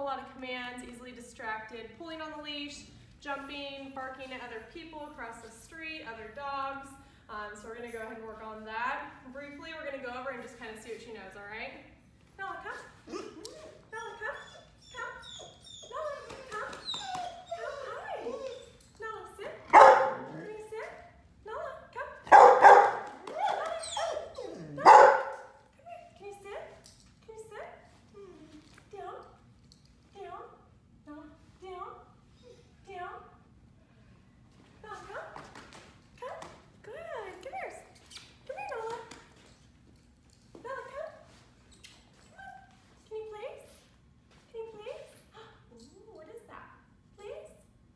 lot of commands, easily distracted, pulling on the leash, jumping, barking at other people across the street, other dogs. So we're going to go ahead and work on that. Briefly, we're going to go over and just kind of see what she knows, all right? Nala, come. Nala, come. Come. Nala, come. Come, hi. Nala, sit. Can you sit? Nala, come. Nala, come. Nala, come here. Can you sit? Can you sit? Down. Down. Nala, down. Down. Nala, come. Come. Good. Come here. Come here, Nala. Nala, come. Come on. Can you place? Can you place? Ooh, what is that? Place?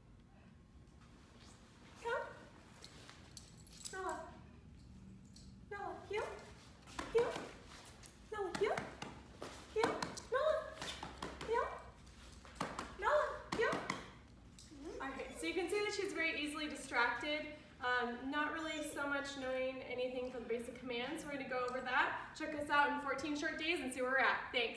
Come. Nala. Nala, heel. Heel. Nala, heel. Heel. Nala. Heel. Nala, heel. Okay, so you can see that she's very easily distracted. Not really so much knowing anything for the basic commands. We're going to go over that. Check us out in 14 short days and see where we're at. Thanks.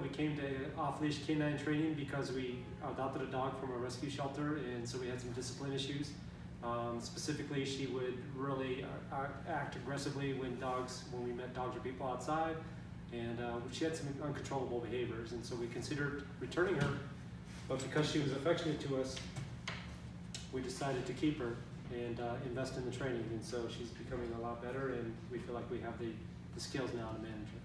we came to off-leash canine training because we adopted a dog from a rescue shelter, and so we had some discipline issues. Specifically, she would really act aggressively when we met dogs or people outside, and she had some uncontrollable behaviors, and so we considered returning her, but because she was affectionate to us, we decided to keep her and invest in the training, and so she's becoming a lot better, and we feel like we have the skills now to manage her.